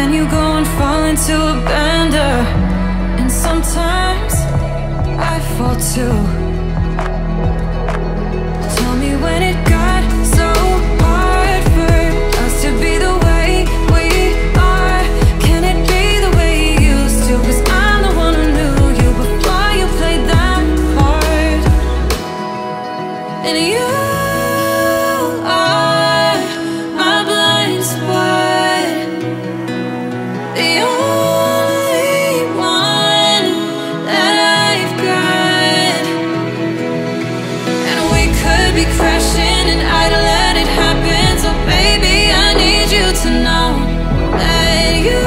then you go and fall into a bender. And sometimes I fall too. Tell me when it got so hard for us to be the way we are. Can it be the way you used to? 'Cause I'm the one who knew you before you played that part. And you are my blind spot, the only one that I've got. And we could be crashing and I'd let it happen. So baby, I need you to know that you